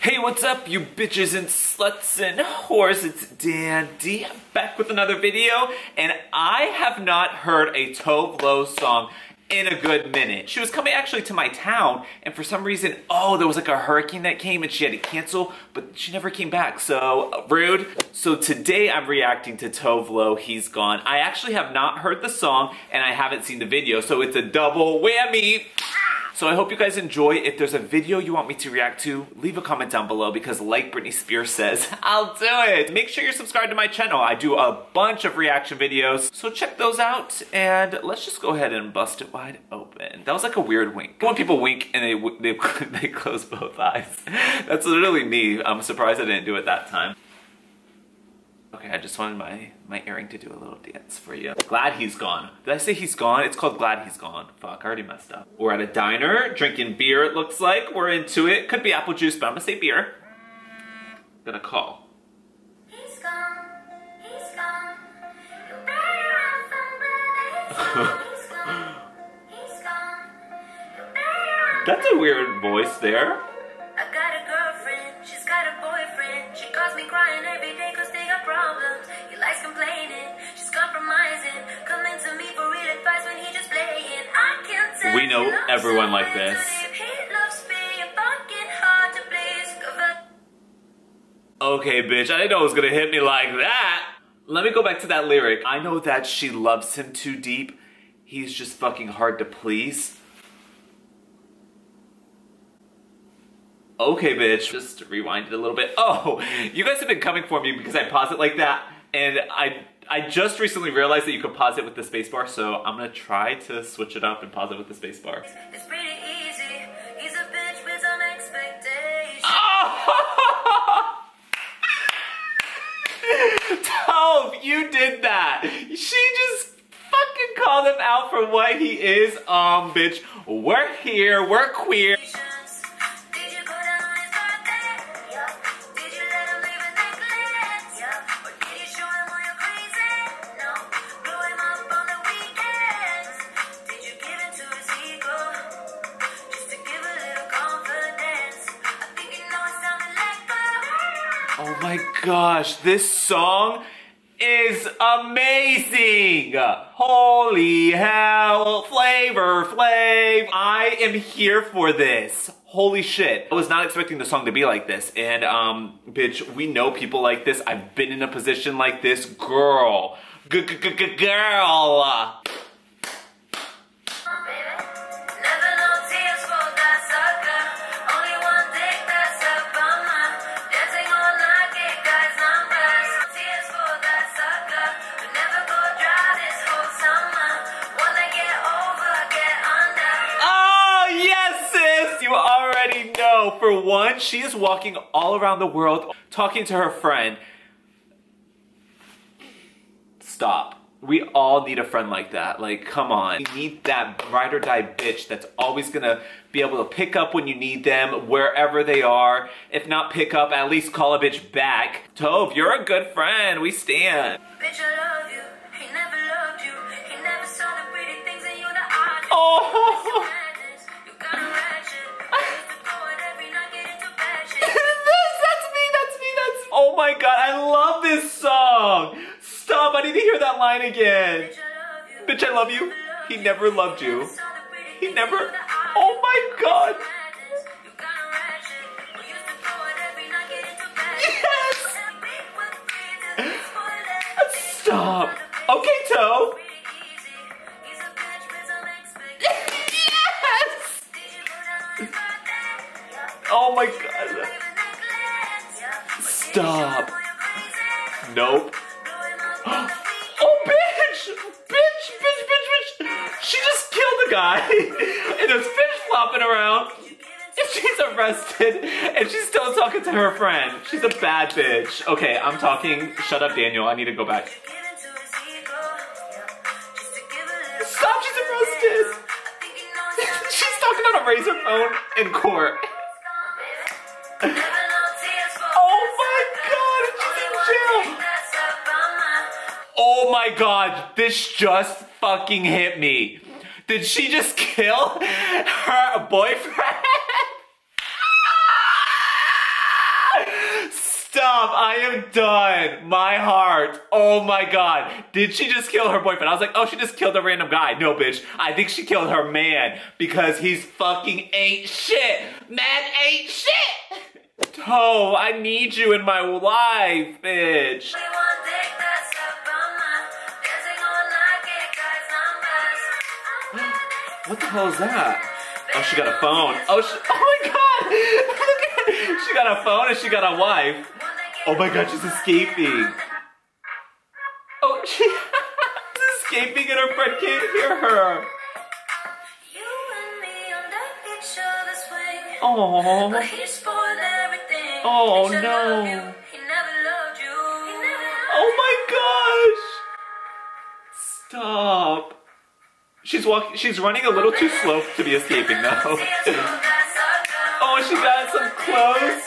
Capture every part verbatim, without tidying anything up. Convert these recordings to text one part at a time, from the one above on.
Hey, what's up, you bitches and sluts and whores? It's Dandy back with another video, and I have not heard a Tove Lo song in a good minute. She was coming actually to my town, and for some reason, oh, there was like a hurricane that came and she had to cancel, but she never came back, so uh, rude. So today I'm reacting to Tove Lo, He's Gone. I actually have not heard the song, and I haven't seen the video, so it's a double whammy. So I hope you guys enjoy. If there's a video you want me to react to, leave a comment down below because like Britney Spears says, I'll do it. Make sure you're subscribed to my channel. I do a bunch of reaction videos, so check those out. And let's just go ahead and bust it wide open. That was like a weird wink. When people wink and they, they, they close both eyes. That's literally me. I'm surprised I didn't do it that time. Okay, I just wanted my, my earring to do a little dance for you. Glad He's Gone. Did I say He's Gone? It's called Glad He's Gone. Fuck, I already messed up. We're at a diner, drinking beer it looks like. We're into it. Could be apple juice, but I'm gonna say beer. Gonna call. He's gone, he's gone. You better run from where he's gone. He's gone, he's gone. You better run. That's a weird voice there. I got a girlfriend, she's got a boyfriend. She calls me crying every day cause they got problems. He likes complaining, she's compromising. Coming to me for real advice when he just playing. I can't tell. We know everyone like this. He loves being fucking hard to please. Okay, bitch, I didn't know it was gonna hit me like that. Let me go back to that lyric. I know that she loves him too deep. He's just fucking hard to please. Okay, bitch. Just rewind it a little bit. Oh, you guys have been coming for me because I pause it like that, and I I just recently realized that you could pause it with the spacebar, so I'm gonna try to switch it up and pause it with the spacebar. It's pretty easy. He's a bitch with some expectations. Oh! Tove, you did that. She just fucking called him out for what he is. Um, bitch, we're here. We're queer. Oh my gosh, this song is amazing! Holy hell, Flavor Flav! I am here for this. Holy shit. I was not expecting the song to be like this, and um, bitch, we know people like this. I've been in a position like this. Girl. G-g-g-girl! For one, she is walking all around the world talking to her friend. Stop. We all need a friend like that. Like, come on. We need that ride or die bitch that's always gonna be able to pick up when you need them, wherever they are. If not pick up, at least call a bitch back. Tove, you're a good friend. We stand. Bitch, I love you. He never loved you. He never saw the pretty things in you that I could. Oh! Oh my god, I love this song! Stop, I need to hear that line again. Bitch, I love you. He never loved you. He never... Oh my god. Yes! Stop. Okay, Tove. Yes! Oh my god. Stop. Nope. Oh, bitch! Bitch, bitch, bitch, bitch! She just killed a guy, and there's fish flopping around, and she's arrested, and she's still talking to her friend. She's a bad bitch. Okay, I'm talking. Shut up, Daniel. I need to go back. Stop, she's arrested! She's talking on a razor phone in court. Oh my god, this just fucking hit me. Did she just kill her boyfriend? Stop, I am done. My heart. Oh my God. Did she just kill her boyfriend? I was like, oh, she just killed a random guy. No, bitch. I think she killed her man because he's fucking ain't shit. Man ain't shit. Tove, I need you in my life, bitch. What the hell is that? Oh, she got a phone. Oh, she, oh my God. She got a phone and she got a wife. Oh my God, she's escaping. Oh, she's escaping and her friend can't hear her. Oh. Oh no. Oh my gosh. Stop. She's walking, she's running a little too slow to be escaping though. Oh, she got some clothes.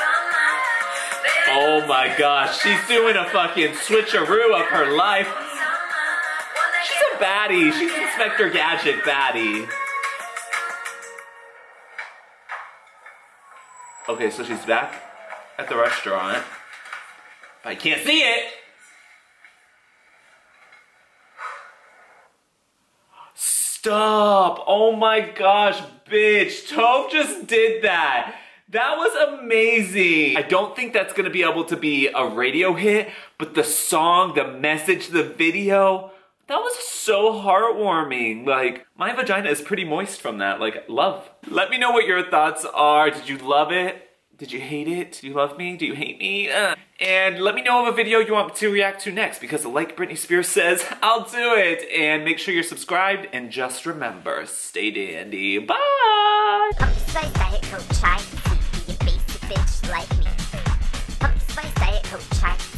Oh my gosh, she's doing a fucking switcheroo of her life. She's a baddie. She's Inspector Gadget baddie. Okay, so she's back at the restaurant. I can't see it. Stop. Oh my gosh, bitch. Tove just did that. That was amazing. I don't think that's gonna be able to be a radio hit, but the song, the message, the video, that was so heartwarming. Like, my vagina is pretty moist from that. Like, love. Let me know what your thoughts are. Did you love it? Did you hate it? Do you love me? Do you hate me? Uh. And let me know of a video you want me to react to next, because like Britney Spears says, I'll do it. And make sure you're subscribed, and just remember, stay dandy. Bye! Pumpkin spice diet coke chai. Be a basic bitch like me. Pumpkin spice diet coke chai.